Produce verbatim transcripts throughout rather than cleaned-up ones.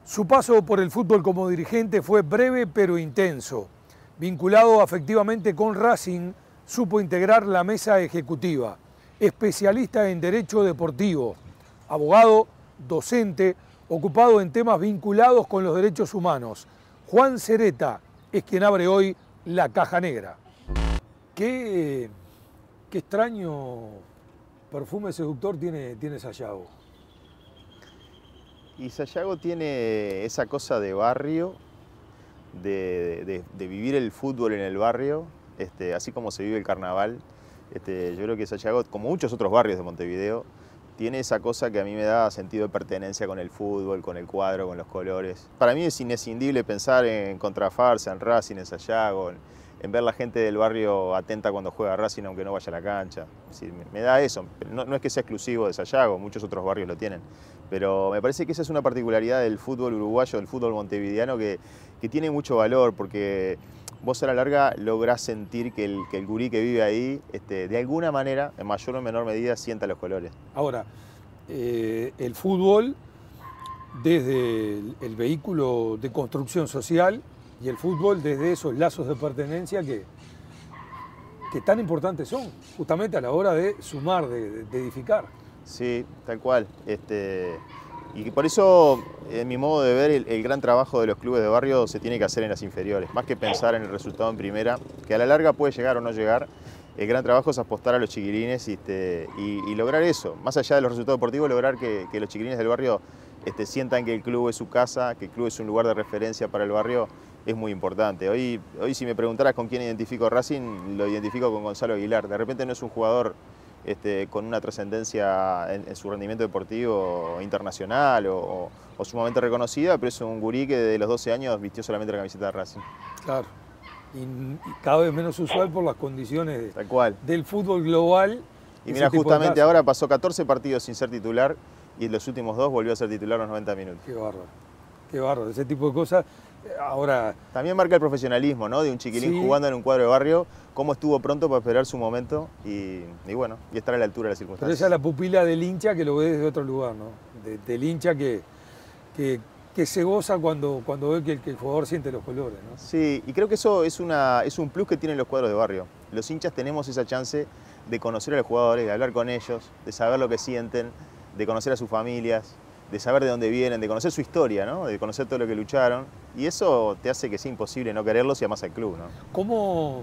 Su paso por el fútbol como dirigente fue breve pero intenso. Vinculado afectivamente con Racing, supo integrar la mesa ejecutiva. Especialista en derecho deportivo, abogado, docente, ocupado en temas vinculados con los derechos humanos. Juan Cereta es quien abre hoy la caja negra. Qué, qué extraño perfume seductor tiene, tiene Sayago. Y Sayago tiene esa cosa de barrio, de, de, de vivir el fútbol en el barrio, este, así como se vive el carnaval. Este, yo creo que Sayago, como muchos otros barrios de Montevideo, tiene esa cosa que a mí me da sentido de pertenencia con el fútbol, con el cuadro, con los colores. Para mí es inescindible pensar en Contrafarsa, en Racing, en Sayago, en, en ver la gente del barrio atenta cuando juega Racing aunque no vaya a la cancha. Es decir, me, me da eso. No, no es que sea exclusivo de Sayago, muchos otros barrios lo tienen. Pero me parece que esa es una particularidad del fútbol uruguayo, del fútbol montevideano, que, que tiene mucho valor, porque vos a la larga lográs sentir que el, que el gurí que vive ahí, este, de alguna manera, en mayor o menor medida, sienta los colores. Ahora, eh, el fútbol, desde el, el vehículo de construcción social, y el fútbol desde esos lazos de pertenencia que, que tan importantes son, justamente a la hora de sumar, de, de edificar. Sí, tal cual. Este, y por eso, en mi modo de ver, el, el gran trabajo de los clubes de barrio se tiene que hacer en las inferiores. Más que pensar en el resultado en primera, que a la larga puede llegar o no llegar, el gran trabajo es apostar a los chiquilines y, este, y, y lograr eso. Más allá de los resultados deportivos, lograr que, que los chiquilines del barrio este, sientan que el club es su casa, que el club es un lugar de referencia para el barrio, es muy importante. Hoy, hoy si me preguntaras con quién identifico a Racing, lo identifico con Gonzalo Aguilar. De repente no es un jugador Este, con una trascendencia en, en su rendimiento deportivo internacional o, o, o sumamente reconocida, pero es un gurí que desde los doce años vistió solamente la camiseta de Racing. Claro, y, y cada vez menos usual por las condiciones de, Tal cual. del fútbol global. Y mira, justamente ahora pasó catorce partidos sin ser titular y en los últimos dos volvió a ser titular los noventa minutos. Qué bárbaro, qué bárbaro, ese tipo de cosas. Ahora, también marca el profesionalismo, ¿no? De un chiquilín sí, jugando en un cuadro de barrio, cómo estuvo pronto para esperar su momento y, y bueno, y estar a la altura de las circunstancias. Pero esa es la pupila del hincha que lo ve desde otro lugar, ¿no? De, del hincha que, que, que se goza cuando, cuando ve que el, que el jugador siente los colores, ¿no? Sí, y creo que eso es, una, es un plus que tienen los cuadros de barrio. Los hinchas tenemos esa chance de conocer a los jugadores, de hablar con ellos, de saber lo que sienten, de conocer a sus familias, de saber de dónde vienen, de conocer su historia, ¿no? De conocer todo lo que lucharon. Y eso te hace que sea imposible no quererlos y además al club, ¿no? ¿Cómo,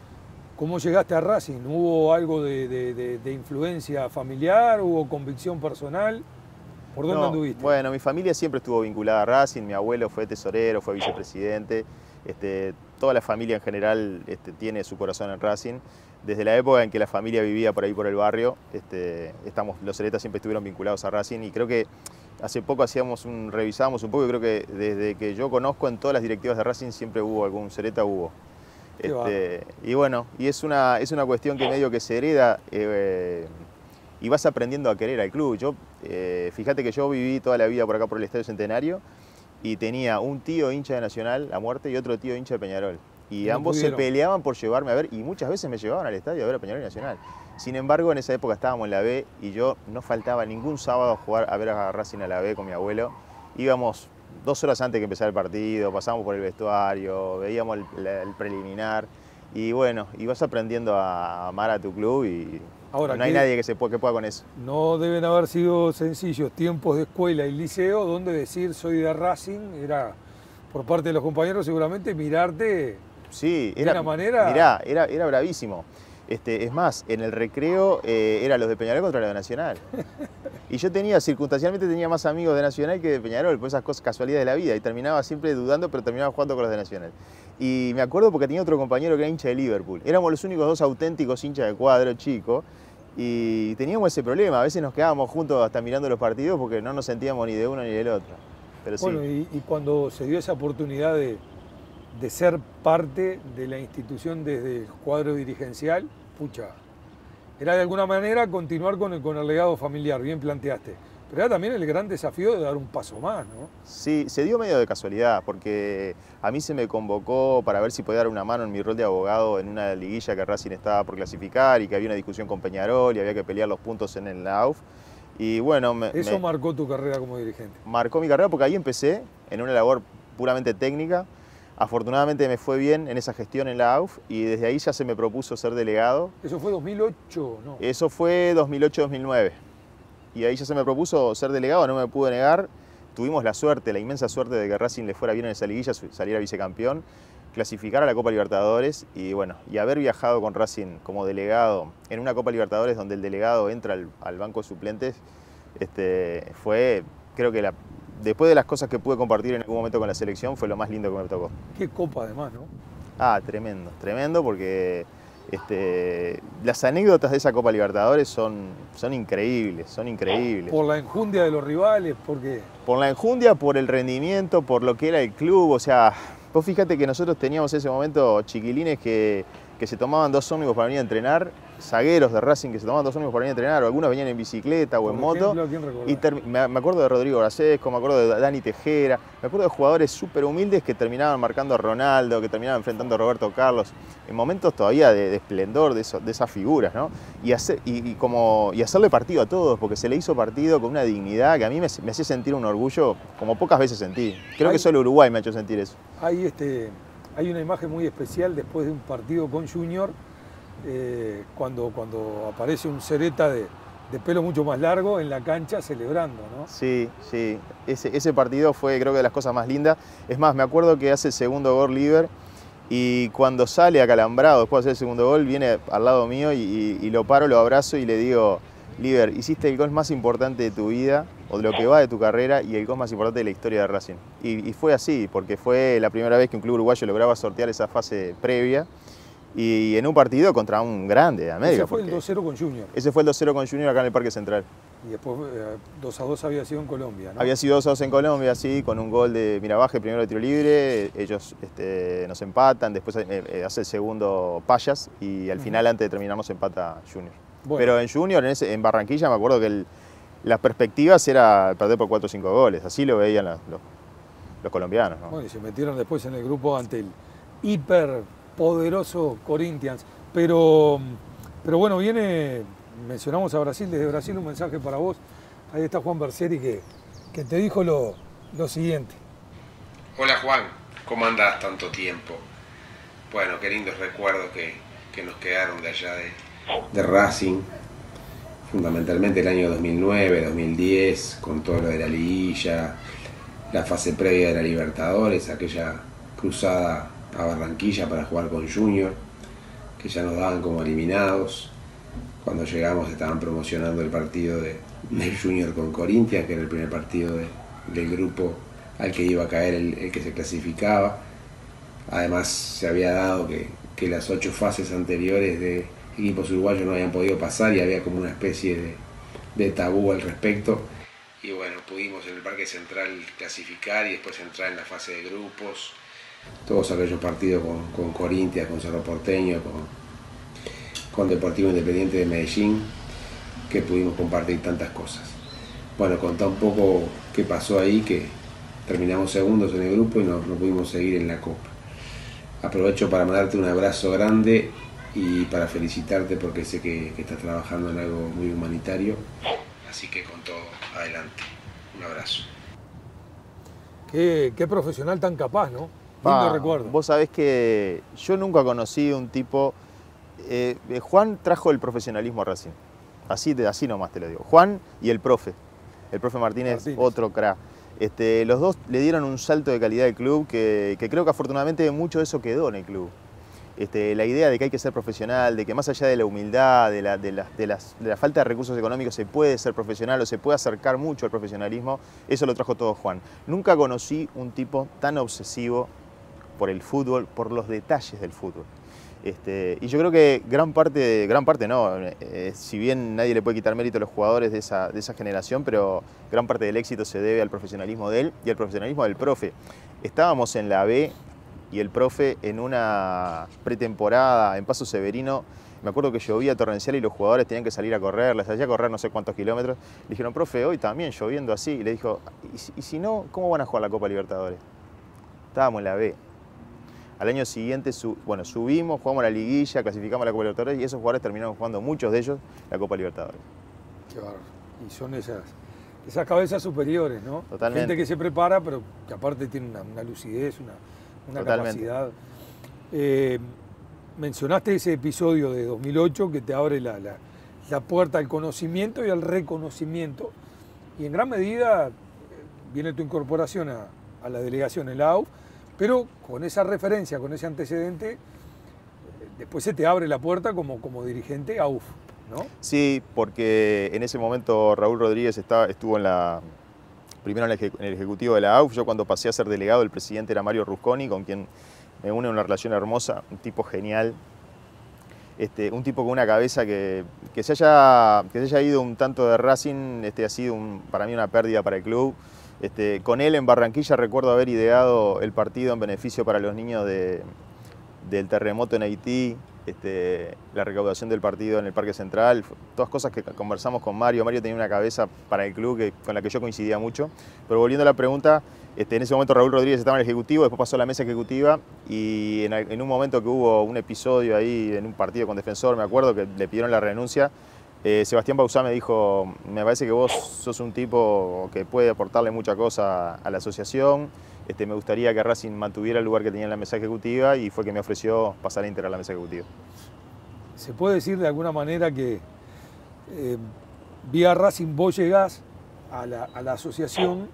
cómo llegaste a Racing? ¿Hubo algo de, de, de, de influencia familiar? ¿Hubo convicción personal? ¿Por dónde no, anduviste? Bueno, mi familia siempre estuvo vinculada a Racing. Mi abuelo fue tesorero, fue vicepresidente. Este, toda la familia en general este, tiene su corazón en Racing. Desde la época en que la familia vivía por ahí por el barrio, este, estamos, los Ceretas siempre estuvieron vinculados a Racing y creo que hace poco hacíamos un, revisábamos un poco y creo que desde que yo conozco en todas las directivas de Racing siempre hubo algún Cereta, hubo. Este, y bueno, y es una, es una cuestión que medio que se hereda eh, y vas aprendiendo a querer al club. Yo, eh, fíjate que yo viví toda la vida por acá por el Estadio Centenario y tenía un tío hincha de Nacional a muerte y otro tío hincha de Peñarol. Y no ambos pudieron. Se peleaban por llevarme a ver y muchas veces me llevaban al estadio a ver a Peñarol y Nacional. Sin embargo, en esa época estábamos en la B y yo no faltaba ningún sábado a jugar a ver a Racing a la B con mi abuelo. Íbamos dos horas antes que empezara el partido, pasábamos por el vestuario, veíamos el, el preliminar y bueno, y vas aprendiendo a amar a tu club y Ahora, no hay nadie que, se pueda, que pueda con eso. No deben haber sido sencillos tiempos de escuela y liceo donde decir soy de Racing era, por parte de los compañeros seguramente, mirarte sí, de era, una manera... Mirá, era, era bravísimo. Este, es más, en el recreo eh, era los de Peñarol contra los de Nacional. Y yo tenía, circunstancialmente tenía más amigos de Nacional que de Peñarol, por esas cosas, casualidades de la vida. Y terminaba siempre dudando, pero terminaba jugando con los de Nacional. Y me acuerdo porque tenía otro compañero que era hincha de Liverpool. Éramos los únicos dos auténticos hinchas de cuadro, chico. Y teníamos ese problema. A veces nos quedábamos juntos hasta mirando los partidos porque no nos sentíamos ni de uno ni del otro. Pero bueno, sí. y, y cuando se dio esa oportunidad de... de ser parte de la institución desde el cuadro dirigencial, pucha, era de alguna manera continuar con el, con el legado familiar, bien planteaste. Pero era también el gran desafío de dar un paso más, ¿no? Sí, se dio medio de casualidad, porque a mí se me convocó para ver si podía dar una mano en mi rol de abogado en una liguilla que Racing estaba por clasificar y que había una discusión con Peñarol y había que pelear los puntos en el A U F. Y bueno, me, Eso me marcó tu carrera como dirigente. marcó mi carrera porque ahí empecé en una labor puramente técnica. Afortunadamente me fue bien en esa gestión en la A U F y desde ahí ya se me propuso ser delegado. ¿Eso fue dos mil ocho? No. Eso fue dos mil ocho dos mil nueve. Y ahí ya se me propuso ser delegado, no me pude negar. Tuvimos la suerte, la inmensa suerte de que Racing le fuera bien en esa liguilla, saliera vicecampeón, clasificar a la Copa Libertadores y bueno, y haber viajado con Racing como delegado en una Copa Libertadores donde el delegado entra al, al banco de suplentes, este, fue, creo que la, después de las cosas que pude compartir en algún momento con la selección, fue lo más lindo que me tocó. Qué copa además, ¿no? Ah, tremendo, tremendo porque este, las anécdotas de esa Copa Libertadores son, son increíbles, son increíbles. Por la enjundia de los rivales, porque... Por la enjundia, por el rendimiento, por lo que era el club, o sea, vos fíjate que nosotros teníamos en ese momento chiquilines que, que se tomaban dos ómnibus para venir a entrenar, zagueros de Racing que se tomaban dos ómnibus para venir a entrenar, o algunos venían en bicicleta o en moto. Y me, me acuerdo de Rodrigo Brasesco, me acuerdo de Dani Tejera, me acuerdo de jugadores súper humildes que terminaban marcando a Ronaldo, que terminaban enfrentando a Roberto Carlos, en momentos todavía de, de esplendor de, eso, de esas figuras, ¿no? Y, hacer, y, y, como, y hacerle partido a todos, porque se le hizo partido con una dignidad que a mí me, me hacía sentir un orgullo como pocas veces sentí. Creo hay, que solo Uruguay me ha hecho sentir eso. Hay, este, hay una imagen muy especial después de un partido con Junior, eh, cuando, cuando aparece un Cereta de, de pelo mucho más largo en la cancha celebrando, ¿no? Sí, sí. Ese, ese partido fue creo que de las cosas más lindas. Es más, me acuerdo que hace el segundo gol Liver y cuando sale acalambrado después de hacer el segundo gol, viene al lado mío y, y, y lo paro, lo abrazo y le digo, Liver, hiciste el gol más importante de tu vida o de lo que va de tu carrera y el gol más importante de la historia de Racing. Y, y fue así, porque fue la primera vez que un club uruguayo lograba sortear esa fase previa. Y en un partido contra un grande de América. Ese fue el dos cero con Junior. Ese fue el dos cero con Junior acá en el Parque Central. Y después eh, dos a dos había sido en Colombia, ¿no? Había sido dos a dos en Colombia, sí, con un gol de Mirabaje, primero de tiro libre. Ellos este, nos empatan, después eh, hace el segundo Payas y al final, uh-huh. antes de terminar, nos empata Junior. Bueno. Pero en Junior, en, ese, en Barranquilla, me acuerdo que el, las perspectivas era perder por cuatro o cinco goles. Así lo veían los, los, los colombianos, ¿no? Bueno, y se metieron después en el grupo ante el hiper poderoso Corinthians, pero, pero bueno, viene, mencionamos a Brasil, desde Brasil un mensaje para vos, ahí está Juan Bercieri que, que te dijo lo, lo siguiente. Hola Juan, ¿cómo andás tanto tiempo? Bueno, qué lindos recuerdos que, que nos quedaron de allá de, de Racing, fundamentalmente el año dos mil nueve, dos mil diez, con todo lo de la liguilla, la fase previa de la Libertadores, aquella cruzada a Barranquilla para jugar con Junior, que ya nos daban como eliminados. Cuando llegamos estaban promocionando el partido de, de Junior con Corinthians, que era el primer partido de, del grupo al que iba a caer el, el que se clasificaba. Además se había dado que, que las ocho fases anteriores de equipos uruguayos no habían podido pasar y había como una especie de, de tabú al respecto. Y bueno, pudimos en el Parque Central clasificar y después entrar en la fase de grupos. Todos aquellos partidos con, con Corinthians, con Cerro Porteño, con, con Deportivo Independiente de Medellín, que pudimos compartir tantas cosas. Bueno, contá un poco qué pasó ahí, que terminamos segundos en el grupo y no, no pudimos seguir en la Copa. Aprovecho para mandarte un abrazo grande y para felicitarte porque sé que, que estás trabajando en algo muy humanitario. Así que con todo, adelante. Un abrazo. Qué, qué profesional tan capaz, ¿no? Ah, recuerdo. Vos sabés que yo nunca conocí un tipo... Eh, Juan trajo el profesionalismo a Racing. Así, así nomás te lo digo. Juan y el profe. El profe Martínez, Martínez. otro crack. Este, los dos le dieron un salto de calidad al club que, que creo que afortunadamente mucho de eso quedó en el club. Este, la idea de que hay que ser profesional, de que más allá de la humildad, de la, de, la, de, las, de la falta de recursos económicos se puede ser profesional o se puede acercar mucho al profesionalismo, eso lo trajo todo Juan. Nunca conocí un tipo tan obsesivo por el fútbol, por los detalles del fútbol. Este, y yo creo que gran parte, gran parte no, eh, si bien nadie le puede quitar mérito a los jugadores de esa, de esa generación, pero gran parte del éxito se debe al profesionalismo de él y al profesionalismo del profe. Estábamos en la B y el profe en una pretemporada en Paso Severino, me acuerdo que llovía torrencial y los jugadores tenían que salir a correr, les hacía correr no sé cuántos kilómetros. Le dijeron, profe, hoy también lloviendo así. Y le dijo, ¿y si, y si no, cómo van a jugar la Copa Libertadores? Estábamos en la B. Al año siguiente, su, bueno, subimos, jugamos la liguilla, clasificamos a la Copa Libertadores y esos jugadores terminaron jugando, muchos de ellos, la Copa Libertadores. Qué bárbaro. y son esas, esas cabezas superiores, ¿no? Totalmente. Gente que se prepara, pero que aparte tiene una, una lucidez, una, una capacidad. Eh, mencionaste ese episodio de dos mil ocho que te abre la, la, la puerta al conocimiento y al reconocimiento, y en gran medida viene tu incorporación a, a la delegación en la A U F, pero con esa referencia, con ese antecedente, después se te abre la puerta como, como dirigente A U F, ¿no? Sí, porque en ese momento Raúl Rodríguez estaba, estuvo en la, primero en el, en el ejecutivo de la A U F. Yo cuando pasé a ser delegado, el presidente era Mario Rusconi, con quien me une una relación hermosa, un tipo genial, este, un tipo con una cabeza que, que, se haya, que se haya ido un tanto de Racing, este, ha sido un, para mí una pérdida para el club. Este, con él en Barranquilla recuerdo haber ideado el partido en beneficio para los niños de, del terremoto en Haití, este, la recaudación del partido en el Parque Central, todas cosas que conversamos con Mario. Mario tenía una cabeza para el club que, con la que yo coincidía mucho. Pero volviendo a la pregunta, este, en ese momento Raúl Rodríguez estaba en el Ejecutivo, después pasó a la mesa ejecutiva y en, en un momento que hubo un episodio ahí en un partido con Defensor, me acuerdo que le pidieron la renuncia, Eh, Sebastián Bauzá me dijo, me parece que vos sos un tipo que puede aportarle mucha cosa a la asociación, este, me gustaría que Racing mantuviera el lugar que tenía en la mesa ejecutiva, y fue que me ofreció pasar a integrar la mesa ejecutiva. ¿Se puede decir de alguna manera que eh, vía Racing vos llegás a la, a la asociación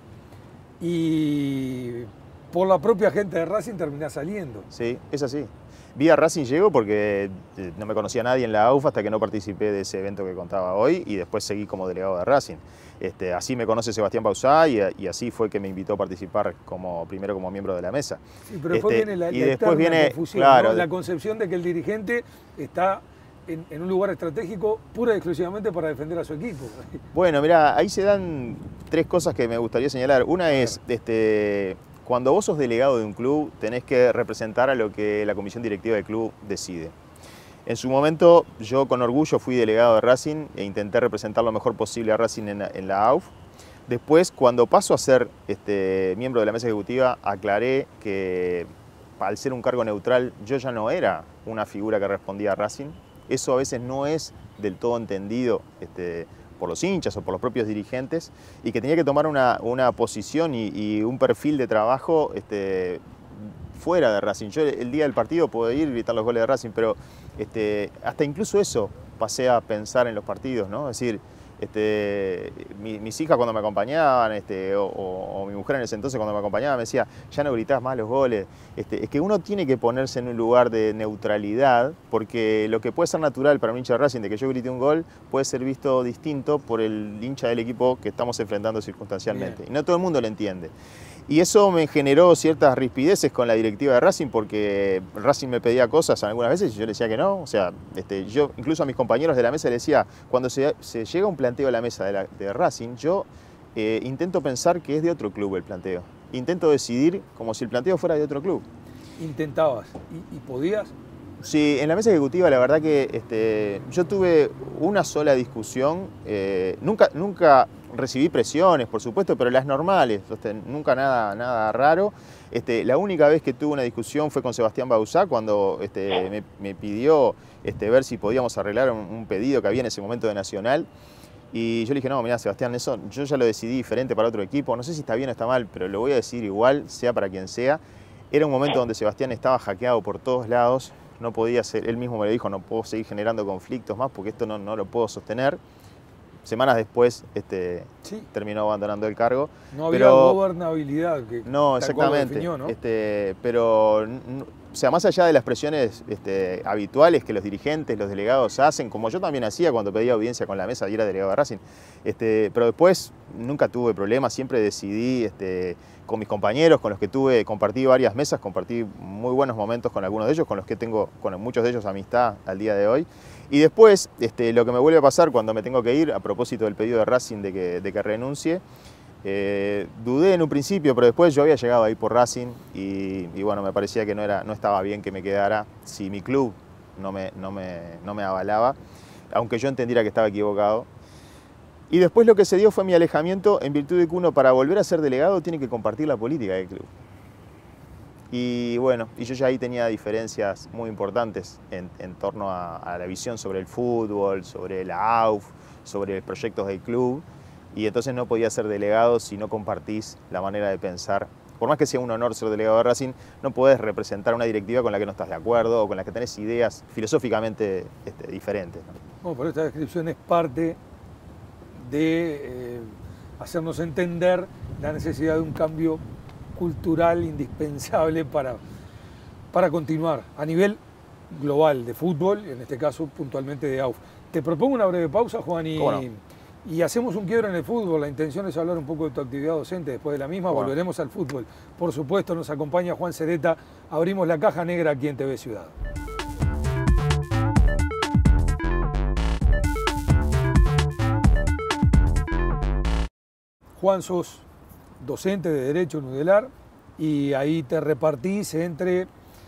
y por la propia gente de Racing terminás saliendo? Sí, es así. Vía Racing llego porque no me conocía nadie en la A U F hasta que no participé de ese evento que contaba hoy, y después seguí como delegado de Racing. Este, así me conoce Sebastián Bauzá y, y así fue que me invitó a participar como, primero como miembro de la mesa. Sí, pero después este, viene la, y la después viene, confusión, claro, ¿no? La concepción de que el dirigente está en, en un lugar estratégico pura y exclusivamente para defender a su equipo. Bueno, mirá, ahí se dan tres cosas que me gustaría señalar. Una es, este, cuando vos sos delegado de un club, tenés que representar a lo que la comisión directiva del club decide. En su momento, yo con orgullo fui delegado de Racing e intenté representar lo mejor posible a Racing en, en la A U F. Después, cuando paso a ser este, miembro de la mesa ejecutiva, aclaré que al ser un cargo neutral, yo ya no era una figura que respondía a Racing. Eso a veces no es del todo entendido este, por los hinchas o por los propios dirigentes, y que tenía que tomar una, una posición y, y un perfil de trabajo este, fuera de Racing. Yo el día del partido puedo ir y gritar los goles de Racing, pero este, hasta incluso eso pasé a pensar en los partidos, ¿no? Es decir, este, mi, mis hijas cuando me acompañaban, este, o, o, o mi mujer en ese entonces cuando me acompañaba, me decía, ya no gritás más los goles. Este, es que uno tiene que ponerse en un lugar de neutralidad, porque lo que puede ser natural para un hincha de Racing de que yo grite un gol, puede ser visto distinto por el hincha del equipo que estamos enfrentando circunstancialmente. Bien. Y no todo el mundo lo entiende. Y eso me generó ciertas rispideces con la directiva de Racing, porque Racing me pedía cosas algunas veces y yo le decía que no. O sea, este, yo incluso a mis compañeros de la mesa les decía, cuando se, se llega un planteo a la mesa de, la, de Racing, yo eh, intento pensar que es de otro club el planteo. Intento decidir como si el planteo fuera de otro club. ¿Intentabas y, y podías? Sí, en la mesa ejecutiva la verdad que este, yo tuve una sola discusión, eh, nunca, nunca recibí presiones, por supuesto, pero las normales, este, nunca nada, nada raro. Este, la única vez que tuve una discusión fue con Sebastián Bauzá, cuando este, me, me pidió este, ver si podíamos arreglar un, un pedido que había en ese momento de Nacional. Y yo le dije, no, mirá, Sebastián, eso yo ya lo decidí diferente para otro equipo, no sé si está bien o está mal, pero lo voy a decir igual, sea para quien sea. Era un momento donde Sebastián estaba hackeado por todos lados. No podía ser, él mismo me lo dijo, no puedo seguir generando conflictos más porque esto no, no lo puedo sostener. Semanas después este, sí. terminó abandonando el cargo. No había pero, gobernabilidad. Que no, exactamente. Definió, ¿no? Este, pero, o sea, más allá de las presiones este, habituales que los dirigentes, los delegados hacen, como yo también hacía cuando pedía audiencia con la mesa y era delegado de Racing, este, pero después nunca tuve problemas, siempre decidí este, con mis compañeros, con los que tuve, compartí varias mesas, compartí muy buenos momentos con algunos de ellos, con los que tengo, con muchos de ellos amistad al día de hoy. Y después, este, lo que me vuelve a pasar cuando me tengo que ir, a propósito del pedido de Racing de que, de que renuncie, eh, dudé en un principio, pero después yo había llegado ahí por Racing y, y bueno, me parecía que no, era, no estaba bien que me quedara si mi club no me, no, me, no me avalaba, aunque yo entendiera que estaba equivocado. Y después lo que se dio fue mi alejamiento, en virtud de que uno para volver a ser delegado tiene que compartir la política del club. Y bueno, y yo ya ahí tenía diferencias muy importantes en, en torno a, a la visión sobre el fútbol, sobre la A U F, sobre proyectos del club, y entonces no podía ser delegado si no compartís la manera de pensar. Por más que sea un honor ser delegado de Racing, no podés representar una directiva con la que no estás de acuerdo o con la que tenés ideas filosóficamente este, diferentes, ¿no? Bueno, pero esta descripción es parte de eh, hacernos entender la necesidad de un cambio cultural indispensable para, para continuar a nivel global de fútbol, en este caso puntualmente de A U F. Te propongo una breve pausa, Juan, y, no? y hacemos un quiebre en el fútbol. La intención es hablar un poco de tu actividad docente. Después de la misma Bueno. volveremos al fútbol. Por supuesto, nos acompaña Juan Sereta. Abrimos la caja negra aquí en T V Ciudad. Juan, sos docente de Derecho en Udelar y ahí te repartís entre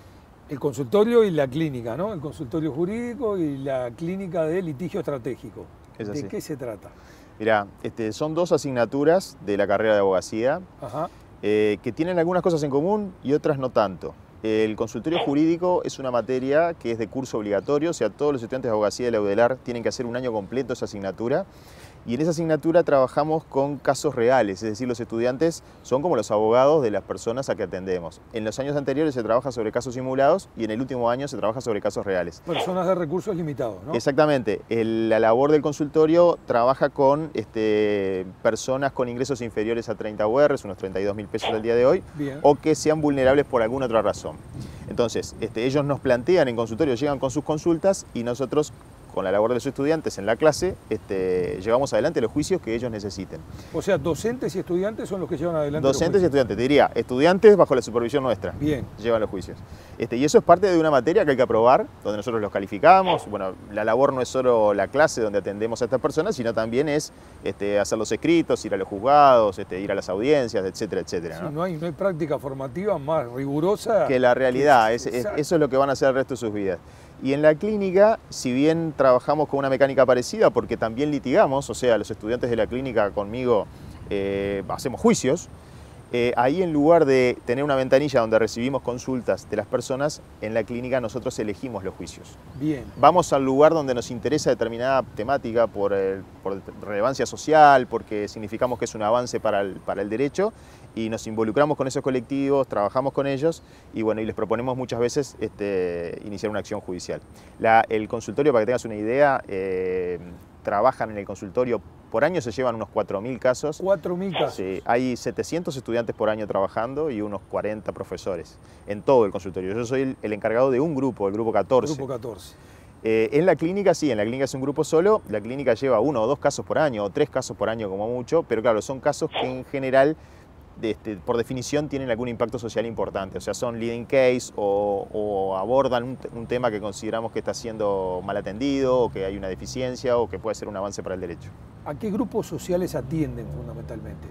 el consultorio y la clínica, ¿no? El consultorio jurídico y la clínica de litigio estratégico. Es así. ¿De qué se trata? Mirá, este, son dos asignaturas de la carrera de abogacía Ajá. eh, que tienen algunas cosas en común y otras no tanto. El consultorio jurídico es una materia que es de curso obligatorio, o sea, todos los estudiantes de abogacía de la Udelar tienen que hacer un año completo esa asignatura. Y en esa asignatura trabajamos con casos reales, es decir, los estudiantes son como los abogados de las personas a que atendemos. En los años anteriores se trabaja sobre casos simulados y en el último año se trabaja sobre casos reales. Personas de recursos limitados, ¿no? Exactamente. El, la labor del consultorio trabaja con este, personas con ingresos inferiores a treinta U Rs, unos treinta y dos mil pesos al día de hoy, Bien. o que sean vulnerables por alguna otra razón. Entonces, este, ellos nos plantean en consultorio, llegan con sus consultas y nosotros, con la labor de sus estudiantes en la clase, este, llevamos adelante los juicios que ellos necesiten. O sea, docentes y estudiantes son los que llevan adelante Docentes y los estudiantes, te diría, estudiantes bajo la supervisión nuestra. Bien. Llevan los juicios. Este, y eso es parte de una materia que hay que aprobar, donde nosotros los calificamos. Bueno, la labor no es solo la clase donde atendemos a estas personas, sino también es este, hacer los escritos, ir a los juzgados, este, ir a las audiencias, etcétera, etcétera. Sí, ¿no? no, hay, no hay práctica formativa más rigurosa Que la realidad, que- es, es- Exacto. eso es lo que van a hacer el resto de sus vidas. Y en la clínica, si bien trabajamos con una mecánica parecida, porque también litigamos, o sea, los estudiantes de la clínica conmigo eh, hacemos juicios, eh, ahí en lugar de tener una ventanilla donde recibimos consultas de las personas, en la clínica nosotros elegimos los juicios. Bien. Vamos al lugar donde nos interesa determinada temática por, el- por relevancia social, porque significamos que es un avance para el, para el derecho, y nos involucramos con esos colectivos, trabajamos con ellos y, bueno, y les proponemos muchas veces este, iniciar una acción judicial. La, el consultorio, para que tengas una idea, eh, trabajan en el consultorio, por año se llevan unos cuatro mil casos. cuatro mil casos. Sí, hay setecientos estudiantes por año trabajando y unos cuarenta profesores en todo el consultorio. Yo soy el, el encargado de un grupo, el grupo catorce. Grupo catorce. Eh, en la clínica sí, en la clínica es un grupo solo, la clínica lleva uno o dos casos por año, o tres casos por año como mucho, pero claro, son casos que en general, de este, por definición, tienen algún impacto social importante, o sea, son leading case o, o abordan un, un tema que consideramos que está siendo mal atendido, o que hay una deficiencia, o que puede ser un avance para el derecho. ¿A qué grupos sociales atienden fundamentalmente?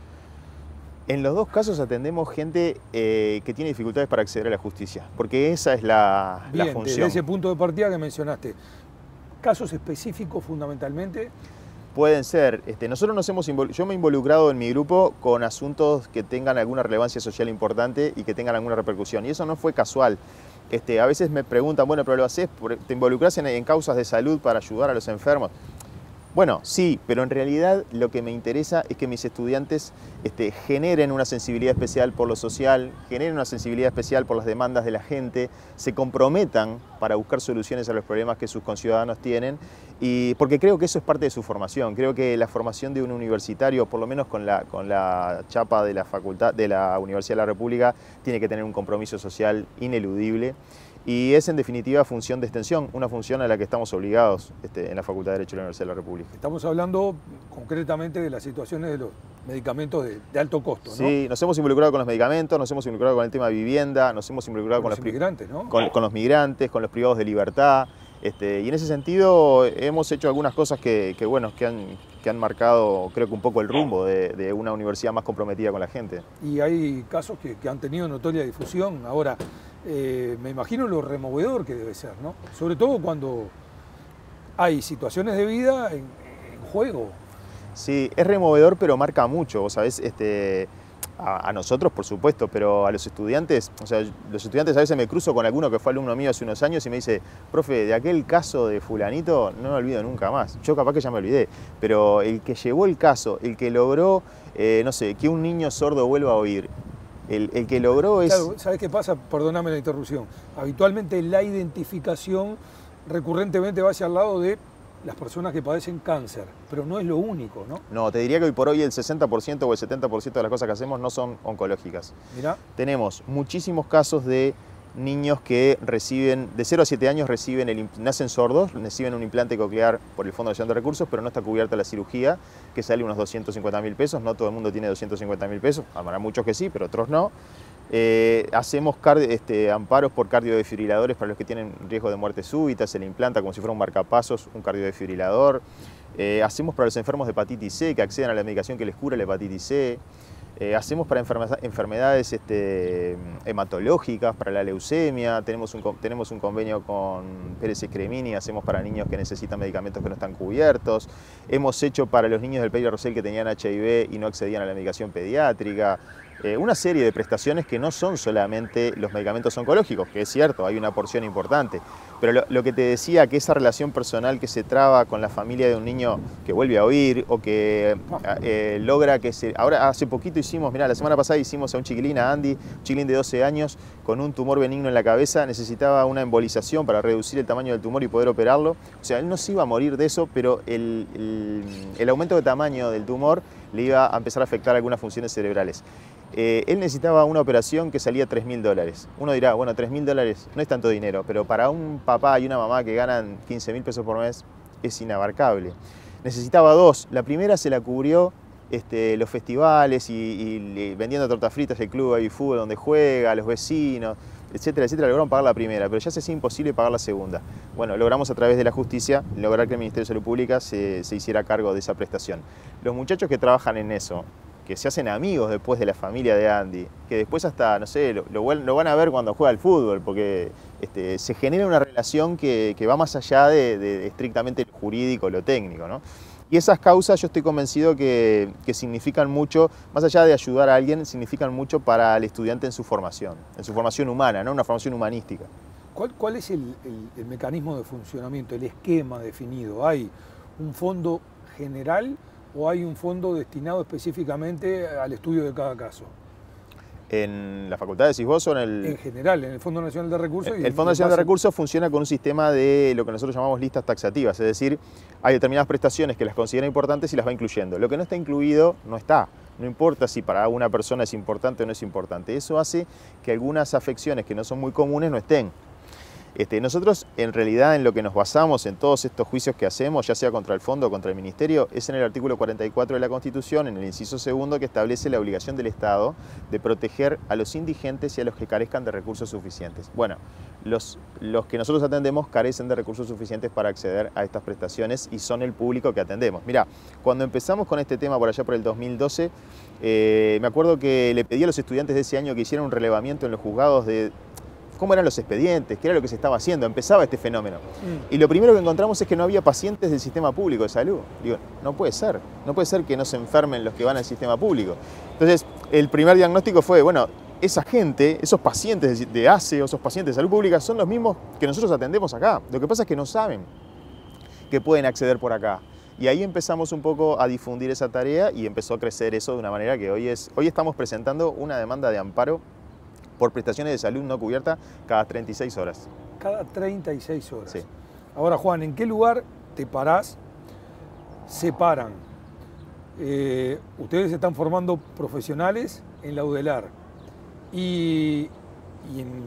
En los dos casos atendemos gente eh, que tiene dificultades para acceder a la justicia, porque esa es la, Bien, la función. desde ese punto de partida que mencionaste, ¿casos específicos fundamentalmente? Pueden ser, este, nosotros nos hemos invol- yo me he involucrado en mi grupo con asuntos que tengan alguna relevancia social importante y que tengan alguna repercusión, y eso no fue casual. Este, a veces me preguntan, bueno, pero lo haces, por- ¿te involucras en, en causas de salud para ayudar a los enfermos? Bueno, sí, pero en realidad lo que me interesa es que mis estudiantes este, generen una sensibilidad especial por lo social, generen una sensibilidad especial por las demandas de la gente, se comprometan para buscar soluciones a los problemas que sus conciudadanos tienen, y porque creo que eso es parte de su formación. Creo que la formación de un universitario, por lo menos con la, con la chapa de la facultad de la Universidad de la República, tiene que tener un compromiso social ineludible. Y es en definitiva función de extensión, una función a la que estamos obligados este, en la Facultad de Derecho de la Universidad de la República. Estamos hablando concretamente de las situaciones de los medicamentos de, de alto costo, ¿no? Sí, nos hemos involucrado con los medicamentos, nos hemos involucrado con el tema de vivienda, nos hemos involucrado Con con, los pri- inmigrantes, ¿no? con, con los migrantes, con los privados de libertad. Este, y en ese sentido hemos hecho algunas cosas que, que, bueno, que, han, que han marcado, creo que un poco el rumbo de, de una universidad más comprometida con la gente. Y hay casos que, que han tenido notoria difusión. Ahora, eh, me imagino lo removedor que debe ser, ¿no? Sobre todo cuando hay situaciones de vida en, en juego. Sí, es removedor, pero marca mucho, vos sabés, este, A, a nosotros, por supuesto, pero a los estudiantes, o sea, los estudiantes a veces me cruzo con alguno que fue alumno mío hace unos años y me dice, profe, de aquel caso de fulanito no me olvido nunca más. Yo capaz que ya me olvidé, pero el que llevó el caso, el que logró, eh, no sé, que un niño sordo vuelva a oír, el, el que logró es... Claro, ¿sabes qué pasa? Perdóname la interrupción. Habitualmente la identificación recurrentemente va hacia el lado de las personas que padecen cáncer, pero no es lo único, ¿no? No, te diría que hoy por hoy el sesenta por ciento o el setenta por ciento de las cosas que hacemos no son oncológicas. Mirá. Tenemos muchísimos casos de niños que reciben, de cero a siete años reciben, el, nacen sordos, reciben un implante coclear por el Fondo Nacional de Recursos, pero no está cubierta la cirugía, que sale unos doscientos cincuenta mil pesos. No todo el mundo tiene doscientos cincuenta mil pesos, habrá muchos que sí, pero otros no. Eh, hacemos este, amparos por cardiodefibriladores para los que tienen riesgo de muerte súbita, se le implanta como si fuera un marcapasos un cardiodefibrilador. Eh, hacemos para los enfermos de hepatitis C que acceden a la medicación que les cura la hepatitis C. Eh, hacemos para enfermedades este, hematológicas, para la leucemia, tenemos un, tenemos un convenio con Pérez Escremini, hacemos para niños que necesitan medicamentos que no están cubiertos, hemos hecho para los niños del Peire-Rosell que tenían H I V y no accedían a la medicación pediátrica, eh, una serie de prestaciones que no son solamente los medicamentos oncológicos, que es cierto, hay una porción importante, pero lo, lo que te decía, que esa relación personal que se traba con la familia de un niño que vuelve a oír o que eh, logra que se... Ahora, hace poquito hicimos, mirá, la semana pasada hicimos a un chiquilín, a Andy, un chiquilín de doce años, con un tumor benigno en la cabeza, necesitaba una embolización para reducir el tamaño del tumor y poder operarlo. O sea, él no se iba a morir de eso, pero el, el, el aumento de tamaño del tumor le iba a empezar a afectar algunas funciones cerebrales. Eh, él necesitaba una operación que salía tres mil dólares. Uno dirá, bueno, tres mil dólares no es tanto dinero, pero para un papá y una mamá que ganan quince mil pesos por mes es inabarcable. Necesitaba dos. La primera se la cubrió este, los festivales y, y, y vendiendo tortas fritas, el club de fútbol donde juega, los vecinos, etcétera, etcétera. Lograron pagar la primera, pero ya se hacía imposible pagar la segunda. Bueno, logramos a través de la justicia lograr que el Ministerio de Salud Pública se, se hiciera cargo de esa prestación. Los muchachos que trabajan en eso, que se hacen amigos después de la familia de Andy, que después hasta, no sé, lo, lo, lo van a ver cuando juega al fútbol, porque este, se genera una relación que, que va más allá de, de, de estrictamente lo jurídico, lo técnico, ¿no? Y esas causas yo estoy convencido que, que significan mucho, más allá de ayudar a alguien, significan mucho para el estudiante en su formación, en su formación humana, ¿no? Una formación humanística. ¿Cuál, cuál es el, el, el mecanismo de funcionamiento, el esquema definido? ¿Hay un fondo general o hay un fondo destinado específicamente al estudio de cada caso? ¿En la facultad decís vos o en el...? En general, en el Fondo Nacional de Recursos. El, el Fondo Nacional de Recursos funciona con un sistema de lo que nosotros llamamos listas taxativas, es decir, hay determinadas prestaciones que las considera importantes y las va incluyendo. Lo que no está incluido no está. No importa si para una persona es importante o no es importante. Eso hace que algunas afecciones que no son muy comunes no estén. Este, nosotros, en realidad, en lo que nos basamos en todos estos juicios que hacemos, ya sea contra el Fondo o contra el Ministerio, es en el artículo cuarenta y cuatro de la Constitución, en el inciso segundo, que establece la obligación del Estado de proteger a los indigentes y a los que carezcan de recursos suficientes. Bueno, los, los que nosotros atendemos carecen de recursos suficientes para acceder a estas prestaciones y son el público que atendemos. Mirá, cuando empezamos con este tema por allá por el dos mil doce, eh, me acuerdo que le pedí a los estudiantes de ese año que hicieran un relevamiento en los juzgados de cómo eran los expedientes, qué era lo que se estaba haciendo, empezaba este fenómeno. Mm. Y lo primero que encontramos es que no había pacientes del sistema público de salud. Digo, no puede ser, no puede ser que no se enfermen los que van al sistema público. Entonces, el primer diagnóstico fue, bueno, esa gente, esos pacientes de A C E, esos pacientes de salud pública, son los mismos que nosotros atendemos acá. Lo que pasa es que no saben que pueden acceder por acá. Y ahí empezamos un poco a difundir esa tarea y empezó a crecer eso de una manera que hoy es, hoy estamos presentando una demanda de amparo por prestaciones de salud no cubierta cada treinta y seis horas. Cada treinta y seis horas. Sí. Ahora, Juan, ¿en qué lugar te parás? Se paran. Eh, ustedes están formando profesionales en la UDELAR y, y en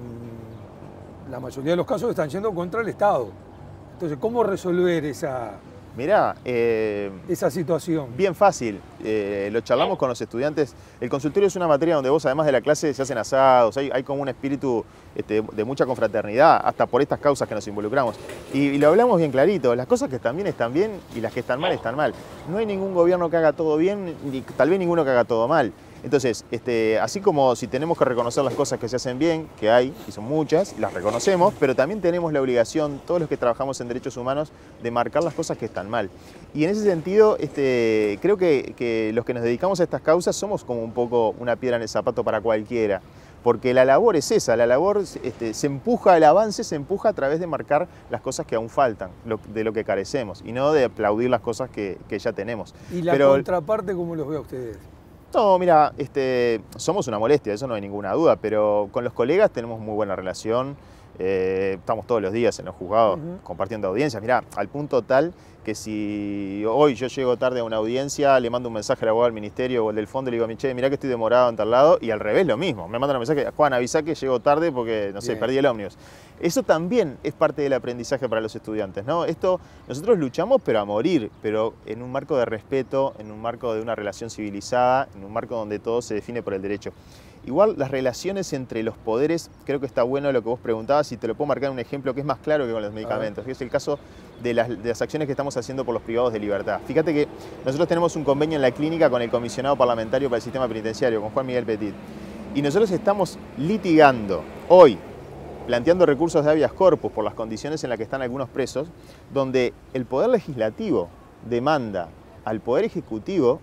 la mayoría de los casos están yendo contra el Estado. Entonces, ¿cómo resolver esa... Mirá, eh, esa situación? Bien fácil, eh, lo charlamos con los estudiantes. El consultorio es una materia donde vos, además de la clase, se hacen asados, hay, hay como un espíritu este, de mucha confraternidad, hasta por estas causas que nos involucramos. Y, y lo hablamos bien clarito, las cosas que están bien están bien y las que están mal están mal. No hay ningún gobierno que haga todo bien, ni tal vez ninguno que haga todo mal. Entonces, este, así como si tenemos que reconocer las cosas que se hacen bien, que hay, y son muchas, las reconocemos, pero también tenemos la obligación, todos los que trabajamos en derechos humanos, de marcar las cosas que están mal. Y en ese sentido, este, creo que, que los que nos dedicamos a estas causas somos como un poco una piedra en el zapato para cualquiera. Porque la labor es esa, la labor este, se empuja, el avance se empuja a través de marcar las cosas que aún faltan, lo, de lo que carecemos, y no de aplaudir las cosas que, que ya tenemos. ¿Y la Pero, contraparte cómo los ve a ustedes? No, mira, este, somos una molestia, eso no hay ninguna duda, pero con los colegas tenemos muy buena relación, eh, estamos todos los días en los juzgados uh-huh. compartiendo audiencias, mirá, al punto tal que si hoy yo llego tarde a una audiencia, le mando un mensaje al abogado del ministerio o el del fondo y le digo, Michelle, mirá que estoy demorado en tal lado, y al revés lo mismo, me mandan un mensaje, Juan, avisá que llego tarde porque, no sé, Bien. perdí el ómnibus. Eso también es parte del aprendizaje para los estudiantes, ¿no? Esto, nosotros luchamos pero a morir, pero en un marco de respeto, en un marco de una relación civilizada, en un marco donde todo se define por el derecho. Igual las relaciones entre los poderes, creo que está bueno lo que vos preguntabas y te lo puedo marcar un ejemplo que es más claro que con los medicamentos, que es el caso de las, de las acciones que estamos haciendo por los privados de libertad. Fíjate que nosotros tenemos un convenio en la clínica con el comisionado parlamentario para el sistema penitenciario, con Juan Miguel Petit, y nosotros estamos litigando hoy, planteando recursos de habeas corpus por las condiciones en las que están algunos presos, donde el Poder Legislativo demanda al Poder Ejecutivo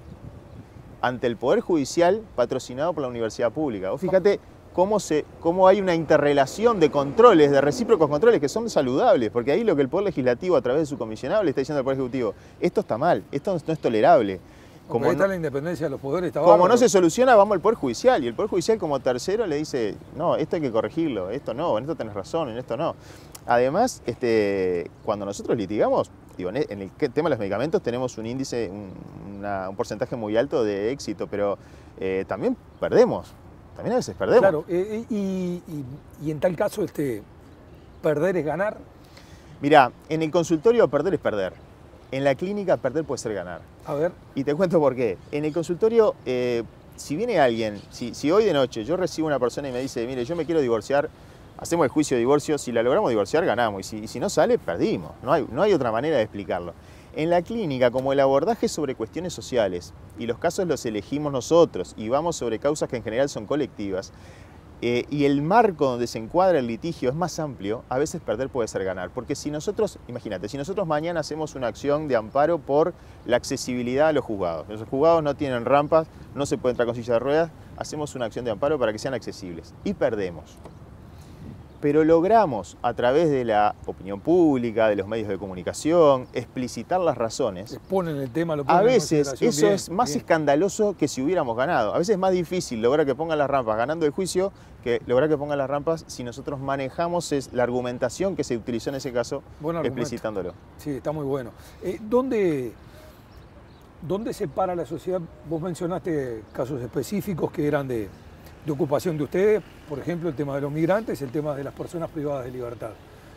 ante el Poder Judicial patrocinado por la Universidad Pública. Vos fíjate cómo, se, cómo hay una interrelación de controles, de recíprocos controles que son saludables, porque ahí lo que el Poder Legislativo a través de su comisionado le está diciendo al Poder Ejecutivo, esto está mal, esto no es tolerable. Como ahí está no, la independencia de los poderes. Está como bárbaro. No se soluciona, vamos al Poder Judicial, y el Poder Judicial como tercero le dice, no, esto hay que corregirlo, esto no, en esto tenés razón, en esto no. Además, este, cuando nosotros litigamos, digo, en el tema de los medicamentos tenemos un índice, un, una, un porcentaje muy alto de éxito, pero eh, también perdemos, también a veces perdemos. Claro, eh, y, y, y en tal caso, este, ¿perder es ganar? Mirá, en el consultorio perder es perder. En la clínica perder puede ser ganar. A ver. Y te cuento por qué. En el consultorio, eh, si viene alguien, si, si hoy de noche yo recibo una persona y me dice, mire, yo me quiero divorciar, hacemos el juicio de divorcio, si la logramos divorciar, ganamos, y si, y si no sale, perdimos. No hay, no hay otra manera de explicarlo. En la clínica, como el abordaje es sobre cuestiones sociales, y los casos los elegimos nosotros, y vamos sobre causas que en general son colectivas, Eh, y el marco donde se encuadra el litigio es más amplio, a veces perder puede ser ganar. Porque si nosotros, imagínate, si nosotros mañana hacemos una acción de amparo por la accesibilidad a los juzgados, los juzgados no tienen rampas, no se puede entrar con silla de ruedas, hacemos una acción de amparo para que sean accesibles y perdemos. Pero logramos, a través de la opinión pública, de los medios de comunicación, explicitar las razones. Exponen el tema, lo ponen a veces eso bien, es más bien. escandaloso que si hubiéramos ganado. A veces es más difícil lograr que pongan las rampas ganando el juicio que lograr que pongan las rampas si nosotros manejamos es la argumentación que se utilizó en ese caso, explicitándolo. Sí, está muy bueno. Eh, ¿dónde, ¿Dónde se para la sociedad? Vos mencionaste casos específicos que eran de... de ocupación de ustedes, por ejemplo, el tema de los migrantes, el tema de las personas privadas de libertad,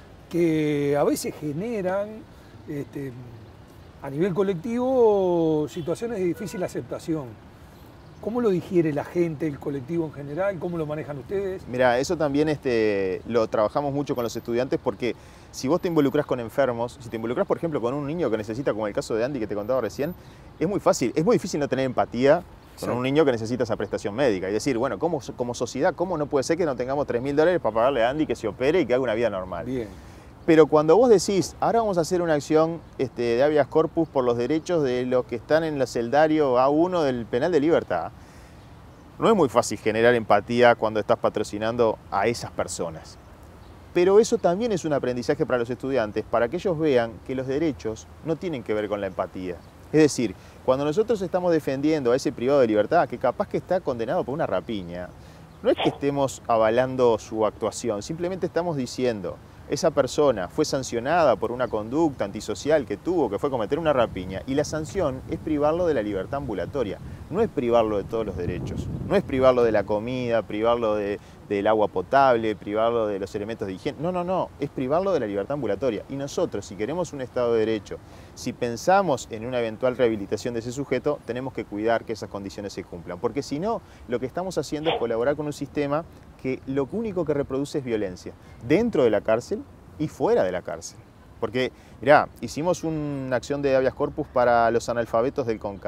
que a veces generan este, a nivel colectivo situaciones de difícil aceptación. ¿Cómo lo digiere la gente, el colectivo en general? ¿Cómo lo manejan ustedes? Mira, eso también este, lo trabajamos mucho con los estudiantes porque si vos te involucrás con enfermos, si te involucrás, por ejemplo, con un niño que necesita, como el caso de Andy que te contaba recién, es muy fácil, es muy difícil no tener empatía con un niño que necesita esa prestación médica y decir, bueno, ¿cómo, como sociedad, ¿cómo no puede ser que no tengamos tres mil dólares para pagarle a Andy que se opere y que haga una vida normal? Bien. Pero cuando vos decís, ahora vamos a hacer una acción este, de habeas corpus por los derechos de los que están en el celdario A uno del penal de libertad, no es muy fácil generar empatía cuando estás patrocinando a esas personas. Pero eso también es un aprendizaje para los estudiantes, para que ellos vean que los derechos no tienen que ver con la empatía. Es decir, cuando nosotros estamos defendiendo a ese privado de libertad, que capaz que está condenado por una rapiña, no es que estemos avalando su actuación, simplemente estamos diciendo, esa persona fue sancionada por una conducta antisocial que tuvo, que fue cometer una rapiña, y la sanción es privarlo de la libertad ambulatoria, no es privarlo de todos los derechos, no es privarlo de la comida, privarlo de, del agua potable, privarlo de los elementos de higiene, no, no, no, es privarlo de la libertad ambulatoria. Y nosotros, si queremos un Estado de Derecho, si pensamos en una eventual rehabilitación de ese sujeto, tenemos que cuidar que esas condiciones se cumplan, porque si no, lo que estamos haciendo es colaborar con un sistema que lo único que reproduce es violencia, dentro de la cárcel y fuera de la cárcel. Porque, mirá, hicimos una acción de habeas corpus para los analfabetos del CONCAR,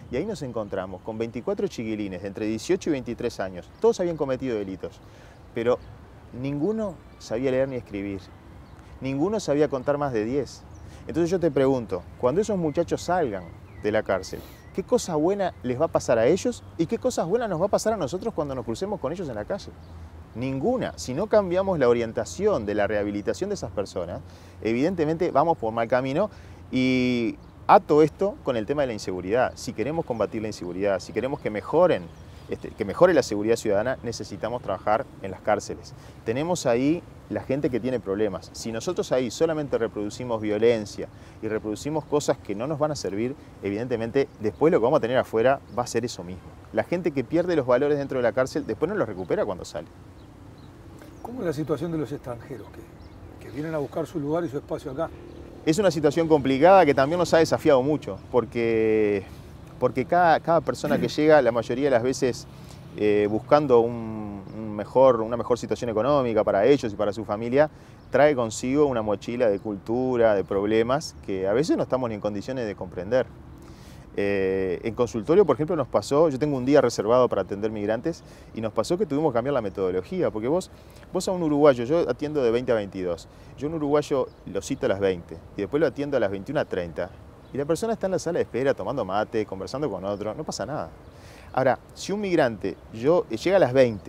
Y ahí nos encontramos con veinticuatro chiquilines de entre dieciocho y veintitrés años. Todos habían cometido delitos, pero ninguno sabía leer ni escribir. Ninguno sabía contar más de diez. Entonces yo te pregunto, cuando esos muchachos salgan de la cárcel, ¿qué cosa buena les va a pasar a ellos y qué cosas buenas nos va a pasar a nosotros cuando nos crucemos con ellos en la calle? Ninguna. Si no cambiamos la orientación de la rehabilitación de esas personas, evidentemente vamos por mal camino. Y ato esto con el tema de la inseguridad. Si queremos combatir la inseguridad, si queremos que mejoren, este, que mejore la seguridad ciudadana, necesitamos trabajar en las cárceles. Tenemos ahí la gente que tiene problemas. Si nosotros ahí solamente reproducimos violencia y reproducimos cosas que no nos van a servir, evidentemente después lo que vamos a tener afuera va a ser eso mismo. La gente que pierde los valores dentro de la cárcel después no los recupera cuando sale. ¿Cómo es la situación de los extranjeros que, que vienen a buscar su lugar y su espacio acá? Es una situación complicada que también nos ha desafiado mucho, porque, porque cada, cada persona que llega, la mayoría de las veces eh, buscando un, un mejor, una mejor situación económica para ellos y para su familia, trae consigo una mochila de cultura, de problemas, que a veces no estamos ni en condiciones de comprender. Eh, en consultorio, por ejemplo, nos pasó, yo tengo un día reservado para atender migrantes, y nos pasó que tuvimos que cambiar la metodología, porque vos, vos a un uruguayo, yo atiendo de veinte a veintidós, yo a un uruguayo lo cito a las veinte, y después lo atiendo a las veintiuna a treinta, y la persona está en la sala de espera tomando mate, conversando con otro, no pasa nada. Ahora, si un migrante yo, llega a las veinte,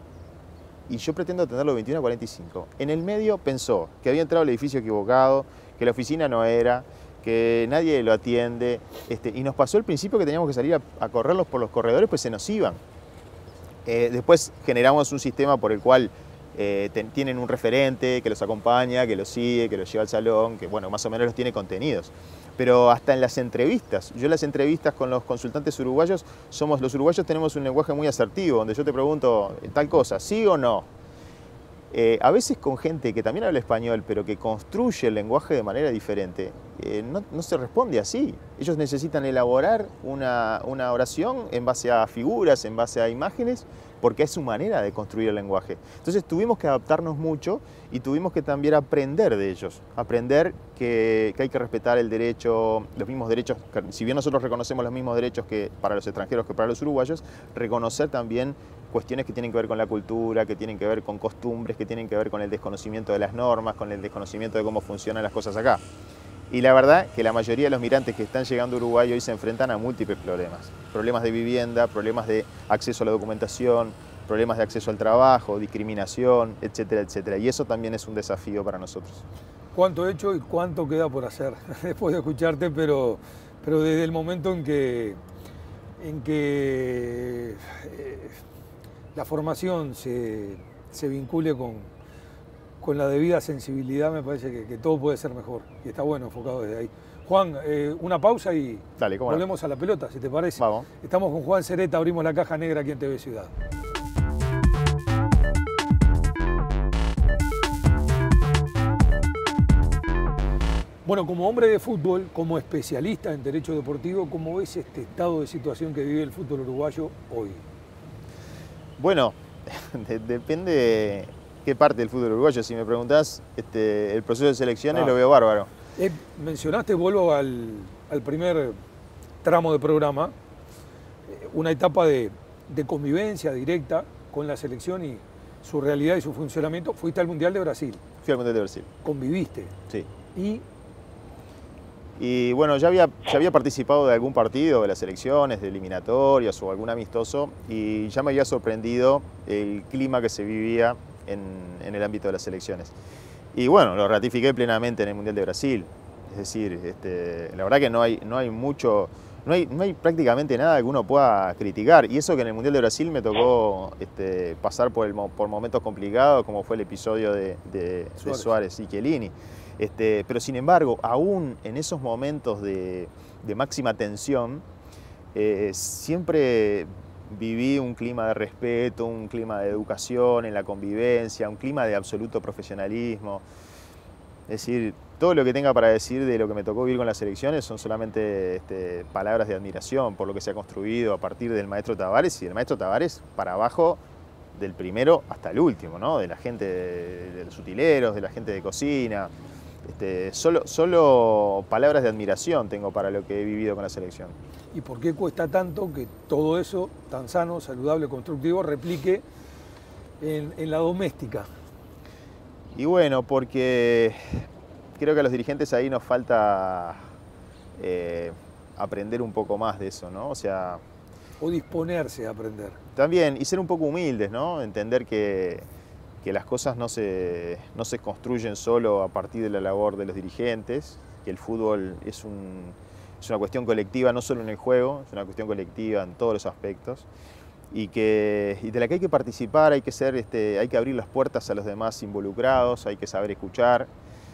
y yo pretendo atenderlo de veintiuna a cuarenta y cinco, en el medio pensó que había entrado al edificio equivocado, que la oficina no era, que nadie lo atiende, este, y nos pasó al principio que teníamos que salir a, a correrlos por los corredores, pues se nos iban. Eh, después generamos un sistema por el cual eh, ten, tienen un referente que los acompaña, que los sigue, que los lleva al salón, que bueno, más o menos los tiene contenidos. Pero hasta en las entrevistas, yo en las entrevistas con los consultantes uruguayos, somos, los uruguayos tenemos un lenguaje muy asertivo, donde yo te pregunto tal cosa, ¿sí o no? Eh, a veces con gente que también habla español, pero que construye el lenguaje de manera diferente, eh, no, no se responde así. Ellos necesitan elaborar una, una oración en base a figuras, en base a imágenes, porque es su manera de construir el lenguaje. Entonces tuvimos que adaptarnos mucho y tuvimos que también aprender de ellos, aprender que, que hay que respetar el derecho, los mismos derechos, que, si bien nosotros reconocemos los mismos derechos que para los extranjeros que para los uruguayos, reconocer también cuestiones que tienen que ver con la cultura, que tienen que ver con costumbres, que tienen que ver con el desconocimiento de las normas, con el desconocimiento de cómo funcionan las cosas acá. Y la verdad que la mayoría de los migrantes que están llegando a Uruguay hoy se enfrentan a múltiples problemas. Problemas de vivienda, problemas de acceso a la documentación, problemas de acceso al trabajo, discriminación, etcétera, etcétera. Y eso también es un desafío para nosotros. ¿Cuánto he hecho y cuánto queda por hacer? Después de escucharte, pero, pero desde el momento en que, en que eh, la formación se, se vincule con, con la debida sensibilidad, me parece que, que todo puede ser mejor. Y está bueno enfocado desde ahí. Juan, eh, una pausa y Dale, ¿cómo volvemos no? a la pelota, si te parece. Vamos. Estamos con Juan Cereta, abrimos la caja negra aquí en T V Ciudad. Bueno, como hombre de fútbol, como especialista en derecho deportivo, ¿cómo ves este estado de situación que vive el fútbol uruguayo hoy? Bueno, de, depende de qué parte del fútbol uruguayo. Si me preguntás, este, el proceso de selecciones ah. lo veo bárbaro. Eh, mencionaste, vuelvo al, al primer tramo de programa, eh, una etapa de, de convivencia directa con la selección y su realidad y su funcionamiento. Fuiste al Mundial de Brasil. Fui al Mundial de Brasil. ¿Conviviste? Sí. ¿Y? Y bueno, ya había, ya había participado de algún partido de las selecciones, de eliminatorias o algún amistoso, y ya me había sorprendido el clima que se vivía en, en el ámbito de las selecciones. Y bueno, lo ratifiqué plenamente en el Mundial de Brasil. Es decir, este, la verdad que no hay, no hay mucho, no hay, no hay prácticamente nada que uno pueda criticar. Y eso que en el Mundial de Brasil me tocó este, pasar por, el, por momentos complicados, como fue el episodio de, de, Suárez. de Suárez y Chiellini. Este, pero sin embargo, aún en esos momentos de, de máxima tensión, eh, siempre viví un clima de respeto, un clima de educación en la convivencia, un clima de absoluto profesionalismo. Es decir, todo lo que tenga para decir de lo que me tocó vivir con las selecciones son solamente este, palabras de admiración por lo que se ha construido a partir del maestro Tavares y del maestro Tavares para abajo, del primero hasta el último, ¿no? De la gente de, de los utileros, de la gente de cocina. Este, solo, solo palabras de admiración tengo para lo que he vivido con la selección. ¿Y por qué cuesta tanto que todo eso, tan sano, saludable, constructivo, replique en, en la doméstica? Y bueno, porque creo que a los dirigentes ahí nos falta eh, aprender un poco más de eso, ¿no? O sea... O disponerse a aprender. También, y ser un poco humildes, ¿no? Entender que, que las cosas no se, no se construyen solo a partir de la labor de los dirigentes, que el fútbol es, un, es una cuestión colectiva, no solo en el juego, es una cuestión colectiva en todos los aspectos, y, que, y de la que hay que participar, hay que, ser, este, hay que abrir las puertas a los demás involucrados, hay que saber escuchar,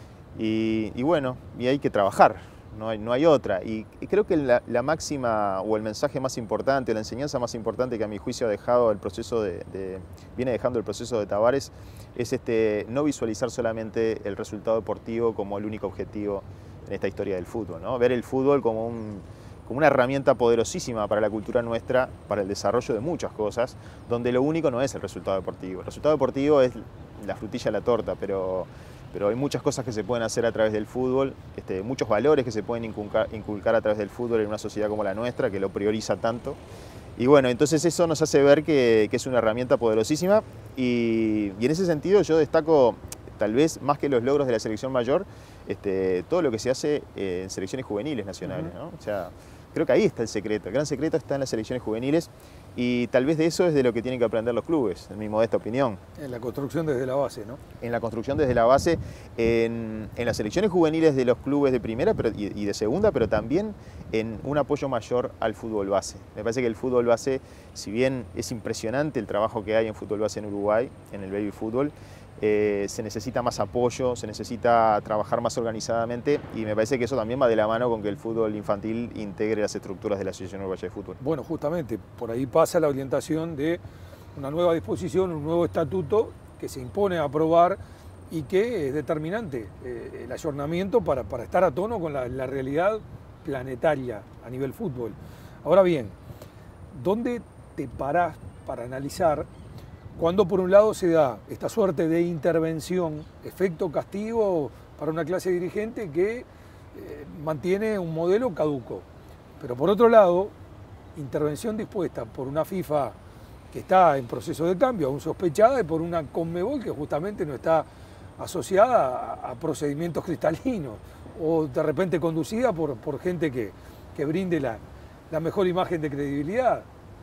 y, y bueno, y hay que trabajar. No hay, no hay otra. Y, y creo que la, la máxima o el mensaje más importante, la enseñanza más importante que a mi juicio ha dejado el proceso de, de, viene dejando el proceso de Tabárez es este, no visualizar solamente el resultado deportivo como el único objetivo en esta historia del fútbol, ¿no? Ver el fútbol como, un, como una herramienta poderosísima para la cultura nuestra, para el desarrollo de muchas cosas, donde lo único no es el resultado deportivo. El resultado deportivo es la frutilla de la torta, pero... pero hay muchas cosas que se pueden hacer a través del fútbol, este, muchos valores que se pueden inculcar, inculcar a través del fútbol en una sociedad como la nuestra, que lo prioriza tanto. Y bueno, entonces eso nos hace ver que, que es una herramienta poderosísima y, y en ese sentido yo destaco, tal vez más que los logros de la selección mayor, este, todo lo que se hace eh, en selecciones juveniles nacionales, ¿no? O sea, creo que ahí está el secreto, el gran secreto está en las selecciones juveniles y tal vez de eso es de lo que tienen que aprender los clubes, en mi modesta opinión. En la construcción desde la base, ¿no? En la construcción desde la base, en, en las selecciones juveniles de los clubes de primera pero, y, y de segunda, pero también en un apoyo mayor al fútbol base. Me parece que el fútbol base, si bien es impresionante el trabajo que hay en fútbol base en Uruguay, en el baby fútbol, Eh, se necesita más apoyo, se necesita trabajar más organizadamente y me parece que eso también va de la mano con que el fútbol infantil integre las estructuras de la Asociación Uruguaya de Fútbol. Bueno, justamente, por ahí pasa la orientación de una nueva disposición, un nuevo estatuto que se impone a aprobar y que es determinante eh, el ayornamiento para, para estar a tono con la, la realidad planetaria a nivel fútbol. Ahora bien, ¿dónde te parás para analizar cuando por un lado se da esta suerte de intervención, efecto castigo para una clase dirigente que eh, mantiene un modelo caduco? Pero por otro lado, intervención dispuesta por una FIFA que está en proceso de cambio, aún sospechada, y por una Conmebol que justamente no está asociada a, a procedimientos cristalinos, o de repente conducida por, por gente que, que brinde la, la mejor imagen de credibilidad.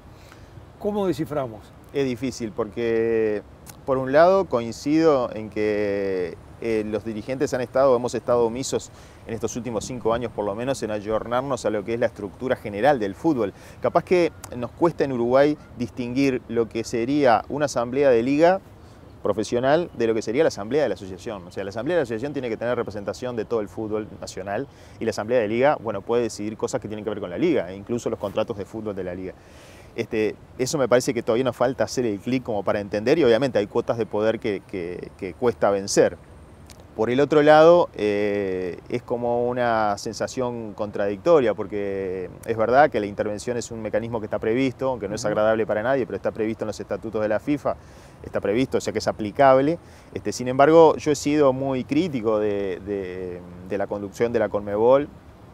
¿Cómo desciframos? Es difícil porque, por un lado, coincido en que eh, los dirigentes han estado, hemos estado omisos en estos últimos cinco años por lo menos en ayornarnos a lo que es la estructura general del fútbol. Capaz que nos cuesta en Uruguay distinguir lo que sería una asamblea de liga profesional de lo que sería la asamblea de la asociación. O sea, la asamblea de la asociación tiene que tener representación de todo el fútbol nacional y la asamblea de liga, bueno, puede decidir cosas que tienen que ver con la liga, e incluso los contratos de fútbol de la liga. Este, eso me parece que todavía nos falta hacer el clic como para entender y obviamente hay cuotas de poder que, que, que cuesta vencer. Por el otro lado, eh, es como una sensación contradictoria porque es verdad que la intervención es un mecanismo que está previsto, aunque no es agradable para nadie, pero está previsto en los estatutos de la FIFA, está previsto, o sea que es aplicable. Este, sin embargo, yo he sido muy crítico de, de, de la conducción de la Conmebol.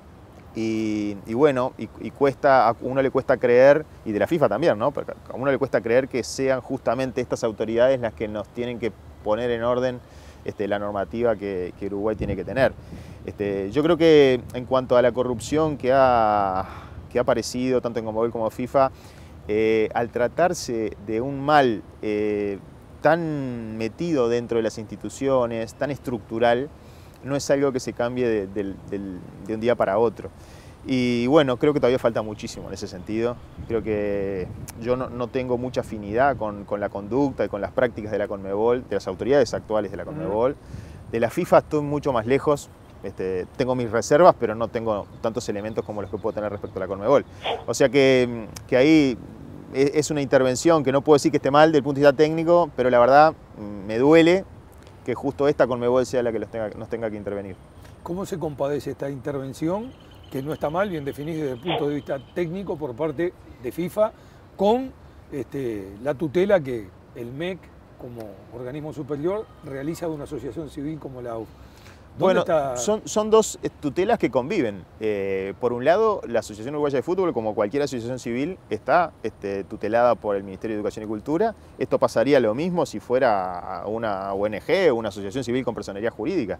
Y, y bueno, y, y cuesta, a uno le cuesta creer, y de la FIFA también, ¿no? Porque a uno le cuesta creer que sean justamente estas autoridades las que nos tienen que poner en orden este, la normativa que, que Uruguay tiene que tener. Este, yo creo que en cuanto a la corrupción que ha, que ha aparecido tanto en Conmebol como FIFA, eh, al tratarse de un mal eh, tan metido dentro de las instituciones, tan estructural, no es algo que se cambie de, de, de, de un día para otro. Y bueno, creo que todavía falta muchísimo en ese sentido. Creo que yo no, no tengo mucha afinidad con, con la conducta y con las prácticas de la Conmebol, de las autoridades actuales de la Conmebol. De la FIFA estoy mucho más lejos. Este, tengo mis reservas, pero no tengo tantos elementos como los que puedo tener respecto a la Conmebol. O sea que, que ahí es una intervención que no puedo decir que esté mal desde el punto de vista técnico, pero la verdad me duele que justo esta Conmebol sea la que los tenga, nos tenga que intervenir. ¿Cómo se compadece esta intervención, que no está mal, bien definida desde el punto de vista técnico por parte de FIFA, con este, la tutela que el M E C, como organismo superior, realiza de una asociación civil como la A U F? Bueno, está? son, son dos tutelas que conviven. Eh, por un lado, la Asociación Uruguaya de Fútbol, como cualquier asociación civil, está este, tutelada por el Ministerio de Educación y Cultura. Esto pasaría lo mismo si fuera una O N G o una asociación civil con personería jurídica.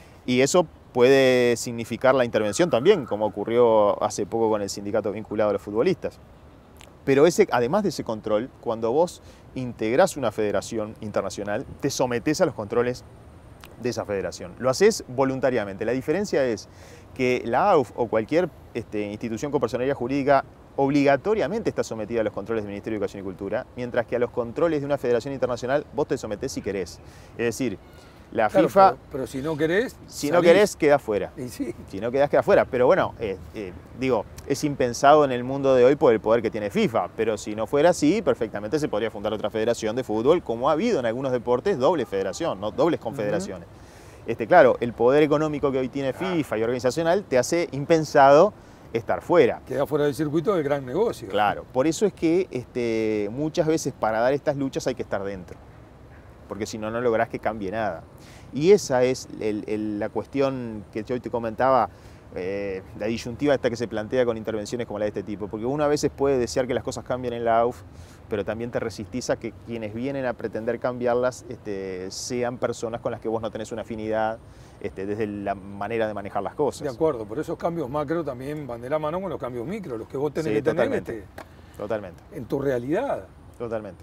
Y eso puede significar la intervención también, como ocurrió hace poco con el sindicato vinculado a los futbolistas. Pero ese, además de ese control, cuando vos integrás una federación internacional, te sometés a los controles de esa federación. Lo haces voluntariamente. La diferencia es que la A U F o cualquier este, institución con personería jurídica obligatoriamente está sometida a los controles del Ministerio de Educación y Cultura, mientras que a los controles de una federación internacional vos te sometés si querés. Es decir, la Claro, FIFA... Pero, pero si no querés... Si salís. no querés, quedás fuera. Y sí. Si no quedás, quedás fuera. Pero bueno, eh, eh, digo, es impensado en el mundo de hoy por el poder que tiene FIFA. Pero si no fuera así, perfectamente se podría fundar otra federación de fútbol, como ha habido en algunos deportes, doble federación, ¿no? Dobles confederaciones. Uh-huh. este, claro, el poder económico que hoy tiene FIFA y organizacional te hace impensado estar fuera. Queda fuera del circuito del gran negocio. Claro, por eso es que este, muchas veces para dar estas luchas hay que estar dentro. Porque si no, no lográs que cambie nada. Y esa es el, el, la cuestión que yo hoy te comentaba, eh, la disyuntiva esta que se plantea con intervenciones como la de este tipo. Porque uno a veces puede desear que las cosas cambien en la A U F, pero también te resistís a que quienes vienen a pretender cambiarlas este, sean personas con las que vos no tenés una afinidad este, desde la manera de manejar las cosas. De acuerdo, pero esos cambios macro también van de la mano con los cambios micro, los que vos tenés Sí, que tener totalmente, este, totalmente. en tu realidad. Totalmente.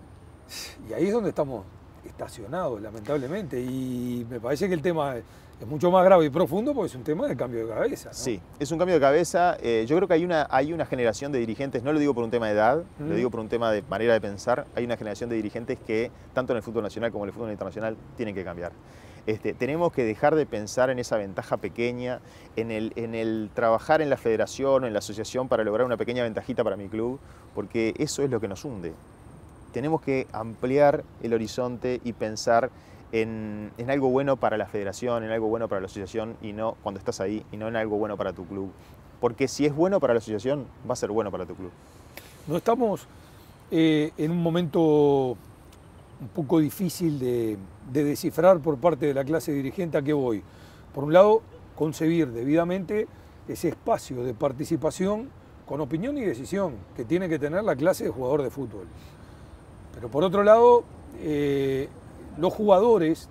Y ahí es donde estamos estacionados, lamentablemente, y me parece que el tema es mucho más grave y profundo porque es un tema de cambio de cabeza, ¿no? Sí, es un cambio de cabeza. Eh, yo creo que hay una, hay una generación de dirigentes, no lo digo por un tema de edad, mm. lo digo por un tema de manera de pensar, hay una generación de dirigentes que, tanto en el fútbol nacional como en el fútbol internacional, tienen que cambiar. Este, tenemos que dejar de pensar en esa ventaja pequeña, en el, en el trabajar en la federación o en la asociación para lograr una pequeña ventajita para mi club, porque eso es lo que nos hunde. Tenemos que ampliar el horizonte y pensar en, en algo bueno para la federación, en algo bueno para la asociación, y no cuando estás ahí, y no en algo bueno para tu club. Porque si es bueno para la asociación, va a ser bueno para tu club. No estamos eh, en un momento un poco difícil de, de descifrar por parte de la clase dirigente a qué voy. Por un lado, concebir debidamente ese espacio de participación con opinión y decisión que tiene que tener la clase de jugador de fútbol. Pero por otro lado, eh, los jugadores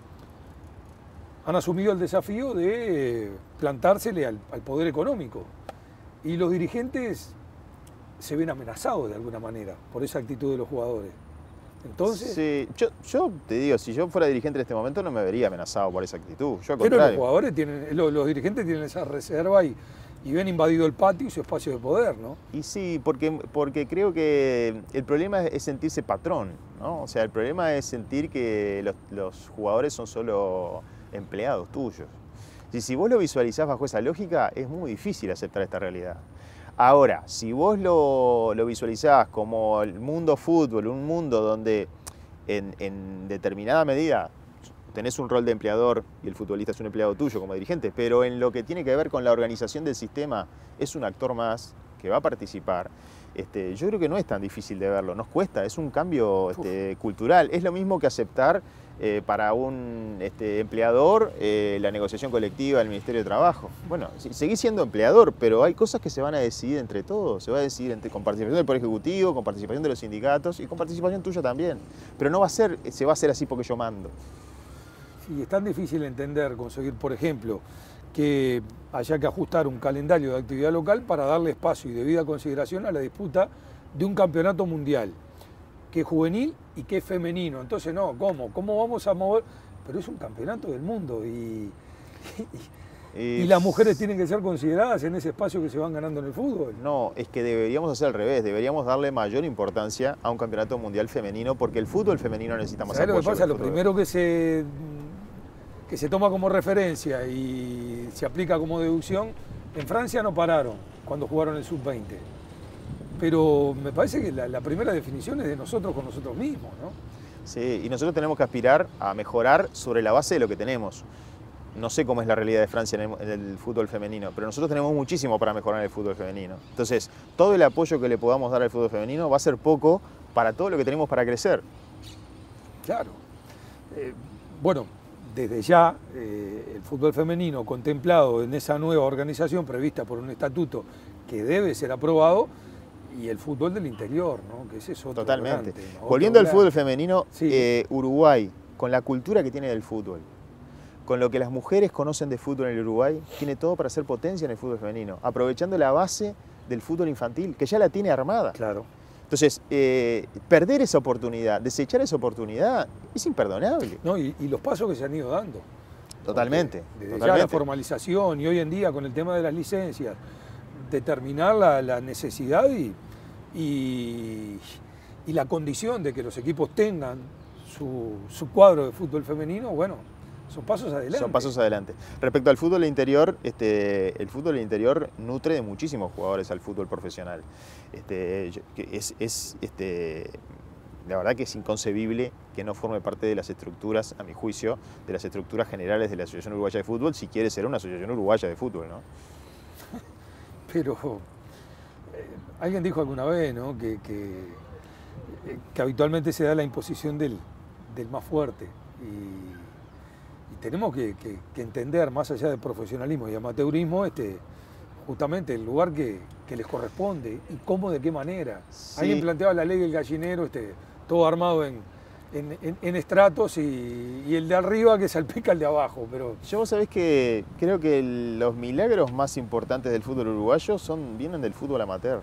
han asumido el desafío de plantársele al, al poder económico. Y los dirigentes se ven amenazados de alguna manera por esa actitud de los jugadores. Entonces, sí, yo, yo te digo, si yo fuera dirigente en este momento no me vería amenazado por esa actitud. Yo, al pero contrario. los jugadores tienen, los, los dirigentes tienen esa reserva y, y ven invadido el patio y su espacio de poder, ¿no? Y sí, porque, porque creo que el problema es sentirse patrón, ¿no? O sea, el problema es sentir que los, los jugadores son solo empleados tuyos. Y si vos lo visualizás bajo esa lógica, es muy difícil aceptar esta realidad. Ahora, si vos lo, lo visualizás como el mundo fútbol, un mundo donde en, en determinada medida tenés un rol de empleador y el futbolista es un empleado tuyo como dirigente, pero en lo que tiene que ver con la organización del sistema es un actor más que va a participar, este, yo creo que no es tan difícil de verlo, nos cuesta, es un cambio este, cultural, es lo mismo que aceptar eh, para un este, empleador eh, la negociación colectiva del Ministerio de Trabajo. Bueno, seguís siendo empleador, pero hay cosas que se van a decidir entre todos, se va a decidir entre, con participación del Poder Ejecutivo, con participación de los sindicatos y con participación tuya también, pero no va a ser, se va a hacer así porque yo mando. Sí, es tan difícil entender, conseguir, por ejemplo, que haya que ajustar un calendario de actividad local para darle espacio y debida consideración a la disputa de un campeonato mundial, que es juvenil y que es femenino. Entonces, no, ¿cómo? ¿Cómo vamos a mover? Pero es un campeonato del mundo y, y, y las mujeres tienen que ser consideradas en ese espacio que se van ganando en el fútbol. No, es que deberíamos hacer al revés, deberíamos darle mayor importancia a un campeonato mundial femenino porque el fútbol femenino necesita más apoyo. ¿Sabes lo que pasa? Lo fútbol. primero que se... que se toma como referencia y se aplica como deducción, en Francia no pararon cuando jugaron el sub veinte. Pero me parece que la, la primera definición es de nosotros con nosotros mismos, ¿no? Sí, y nosotros tenemos que aspirar a mejorar sobre la base de lo que tenemos. No sé cómo es la realidad de Francia en el, en el fútbol femenino, pero nosotros tenemos muchísimo para mejorar en el fútbol femenino. Entonces, todo el apoyo que le podamos dar al fútbol femenino va a ser poco para todo lo que tenemos para crecer. Claro. Eh, bueno, desde ya eh, el fútbol femenino contemplado en esa nueva organización prevista por un estatuto que debe ser aprobado, y el fútbol del interior, ¿no? Que ese es otro Totalmente. grande, ¿no? Volviendo Otro al fútbol grande. femenino, Sí. eh, Uruguay, con la cultura que tiene del fútbol, con lo que las mujeres conocen de fútbol en el Uruguay, tiene todo para ser potencia en el fútbol femenino, aprovechando la base del fútbol infantil, que ya la tiene armada. Claro. Entonces, eh, perder esa oportunidad, desechar esa oportunidad, es imperdonable. No, y, y los pasos que se han ido dando. Totalmente. Porque desde totalmente. ya la formalización y hoy en día con el tema de las licencias, determinar la, la necesidad y, y, y la condición de que los equipos tengan su, su cuadro de fútbol femenino, bueno, son pasos adelante. Son pasos adelante. Respecto al fútbol interior, este, el fútbol interior nutre de muchísimos jugadores al fútbol profesional. Este, es, es, este, la verdad que es inconcebible que no forme parte de las estructuras, a mi juicio, de las estructuras generales de la Asociación Uruguaya de Fútbol, si quiere ser una Asociación Uruguaya de Fútbol, ¿no? Pero eh, alguien dijo alguna vez, ¿no? que, que, que habitualmente se da la imposición del, del más fuerte. Y, y tenemos que, que, que entender, más allá del profesionalismo y amateurismo, este, justamente el lugar que, que les corresponde y cómo, de qué manera. Sí. Alguien planteaba la ley del gallinero, este, todo armado en, en, en, en estratos y, y el de arriba que salpica el de abajo. Pero Yo vos sabés que creo que los milagros más importantes del fútbol uruguayo son, vienen del fútbol amateur.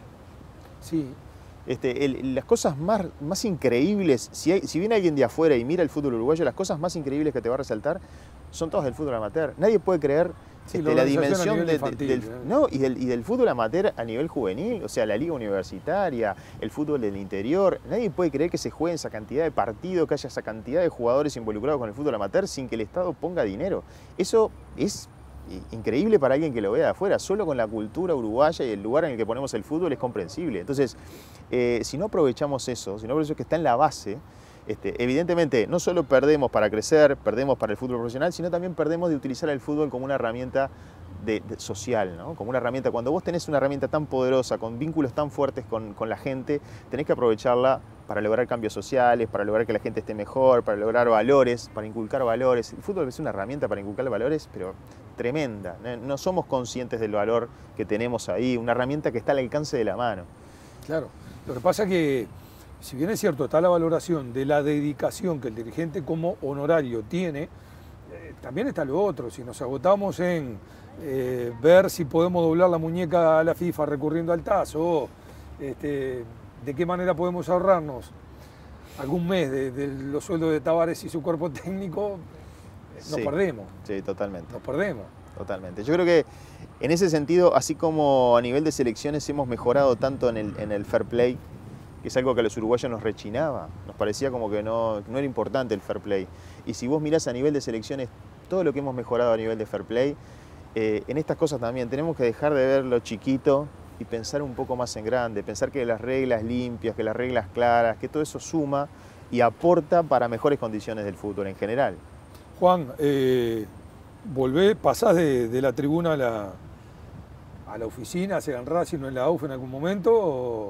sí, Este, el, las cosas más, más increíbles, si, hay, si viene alguien de afuera y mira el fútbol uruguayo, las cosas más increíbles que te va a resaltar son todas del fútbol amateur. Nadie puede creer sí, este, la la dimensión organización a nivel de- de- infantil, del, ¿eh? no, y, del, y del fútbol amateur a nivel juvenil, o sea, la liga universitaria, el fútbol del interior. Nadie puede creer que se juegue esa cantidad de partidos, que haya esa cantidad de jugadores involucrados con el fútbol amateur sin que el Estado ponga dinero. Eso es increíble para alguien que lo vea de afuera. Solo con la cultura uruguaya y el lugar en el que ponemos el fútbol es comprensible. Entonces, eh, si no aprovechamos eso, si no aprovechamos que está en la base, este, evidentemente no solo perdemos para crecer, perdemos para el fútbol profesional, sino también perdemos de utilizar el fútbol como una herramienta de, de social, ¿no? Como una herramienta. Cuando vos tenés una herramienta tan poderosa, con vínculos tan fuertes con, con la gente, tenés que aprovecharla para lograr cambios sociales, para lograr que la gente esté mejor, para lograr valores, para inculcar valores. El fútbol es una herramienta para inculcar valores, pero tremenda. No somos conscientes del valor que tenemos ahí, una herramienta que está al alcance de la mano. Claro. Lo que pasa es que, si bien es cierto, está la valoración de la dedicación que el dirigente como honorario tiene, eh, también está lo otro. Si nos agotamos en eh, ver si podemos doblar la muñeca a la FIFA recurriendo al tazo, o este, de qué manera podemos ahorrarnos algún mes de, de los sueldos de Tavares y su cuerpo técnico, nos Sí, perdemos, sí, totalmente. nos perdemos. Totalmente. Yo creo que en ese sentido, así como a nivel de selecciones hemos mejorado tanto en el, en el fair play, que es algo que a los uruguayos nos rechinaba, nos parecía como que no, no era importante el fair play. Y si vos mirás a nivel de selecciones todo lo que hemos mejorado a nivel de fair play, eh, en estas cosas también tenemos que dejar de ver lo chiquito y pensar un poco más en grande, pensar que las reglas limpias, que las reglas claras, que todo eso suma y aporta para mejores condiciones del fútbol en general. Juan, eh, volvé, pasás de, de la tribuna a la, a la oficina, sea en Racing o en la U F en algún momento, o...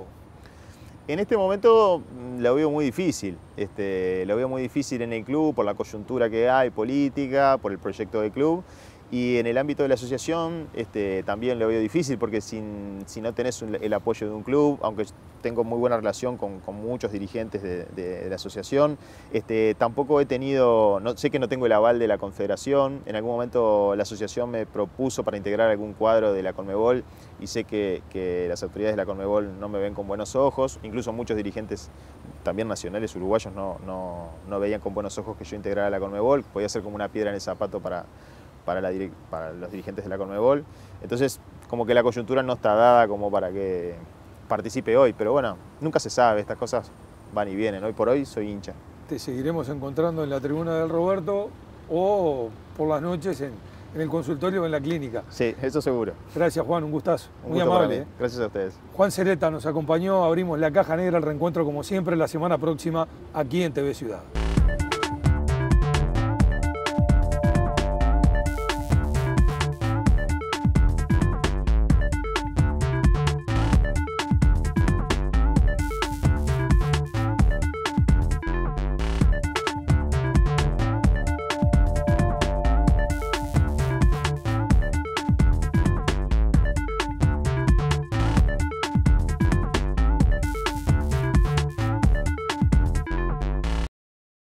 En este momento lo veo muy difícil, este, lo veo muy difícil en el club por la coyuntura que hay política, por el proyecto del club, y en el ámbito de la asociación este, también lo veo difícil porque sin, si no tenés un, el apoyo de un club, aunque tengo muy buena relación con, con muchos dirigentes de, de, de la asociación, este, tampoco he tenido, no, sé que no tengo el aval de la Confederación. En algún momento la asociación me propuso para integrar algún cuadro de la Conmebol y sé que, que las autoridades de la Conmebol no me ven con buenos ojos, incluso muchos dirigentes también nacionales uruguayos no, no, no veían con buenos ojos que yo integrara la Conmebol, podía ser como una piedra en el zapato para, para, la, para los dirigentes de la Conmebol. Entonces, como que la coyuntura no está dada como para que participe hoy, pero bueno, nunca se sabe, estas cosas van y vienen. Hoy por hoy soy hincha. Te seguiremos encontrando en la tribuna del Roberto o por las noches en, en el consultorio o en la clínica. Sí, eso seguro. Gracias, Juan, un gustazo. Un Muy gusto para amable. mí. ¿eh? Gracias a ustedes. Juan Cereta nos acompañó, abrimos la caja negra, el reencuentro como siempre la semana próxima aquí en T V Ciudad.